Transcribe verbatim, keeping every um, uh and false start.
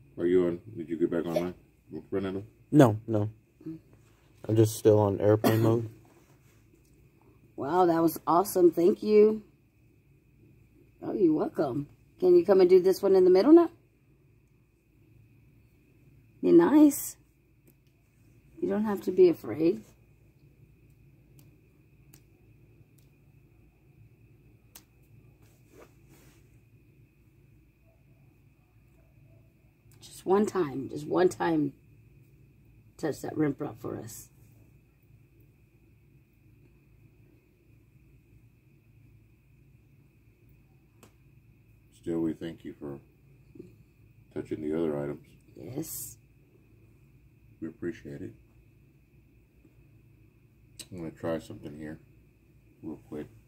Are you on? Did you get back online, Fernando? No, no. I'm just still on airplane mode. Wow, that was awesome. Thank you. Oh, you're welcome. Can you come and do this one in the middle now? Be nice. You don't have to be afraid. Just one time. Just one time. Touch that rim prop for us. Still, we thank you for touching the other items. Yes. We appreciate it. I'm going to try something here real quick.